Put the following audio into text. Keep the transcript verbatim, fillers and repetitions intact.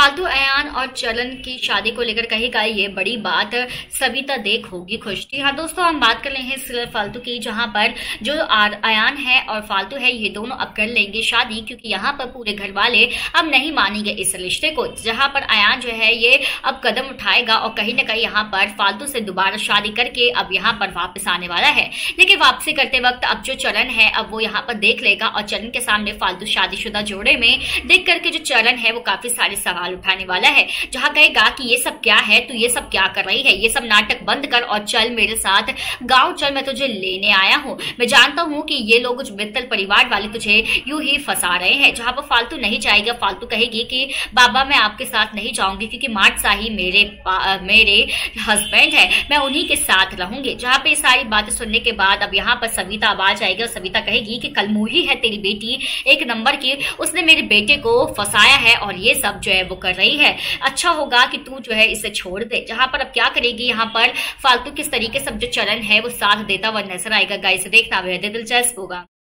फालतू अयान और चलन की शादी को लेकर कहेगा ये बड़ी बात, सविता देख होगी खुश। जी हाँ दोस्तों, हम बात कर रहे हैं सिलर फालतू की, जहां पर जो अयान है और फालतू है ये दोनों अब कर लेंगे शादी, क्योंकि यहाँ पर पूरे घर वाले अब नहीं मानेंगे इस रिश्ते को। जहां पर अयान जो है ये अब कदम उठाएगा और कहीं ना कहीं यहाँ पर फालतू से दोबारा शादी करके अब यहाँ पर वापस आने वाला है। लेकिन वापसी करते वक्त अब जो चलन है अब वो यहाँ पर देख लेगा और चलन के सामने फालतू शादीशुदा जोड़े में देख करके जो चलन है वो काफी सारे सवाल उठाने वाला है, जहां कहेगा कि ये सब क्या है, तू ये सब क्या कर रही है, ये सब नाटक बंद कर और चल मेरे साथ गांव चल, मैं तुझे लेने आया हूँ। मैं जानता हूँ कि ये लोग कुछ मित्तल परिवार वाले तुझे यूं ही फंसा रहे हैं। जहां पर फालतू नहीं जाएगा, फालतू कहेगी कि बाबा मैं आपके साथ नहीं जाऊंगी, क्योंकि मार्ट शाही मेरे मेरे हस्बैंड है, मैं उन्हीं के साथ रहूंगी। जहां पे सारी बातें सुनने के बाद अब यहाँ पर सविता आवाज आएगी और सविता कहेगी कि कल मूही है तेरी बेटी एक नंबर की, उसने मेरे बेटे को फंसाया है और ये सब जो है वो कर रही है, अच्छा होगा कि तू जो है इसे छोड़ दे। जहां पर अब क्या करेगी यहाँ पर फालतू किस तरीके से जो चलन है वो साथ देता हुआ नजर आएगा। गाइस देखना बेहद दिलचस्प होगा।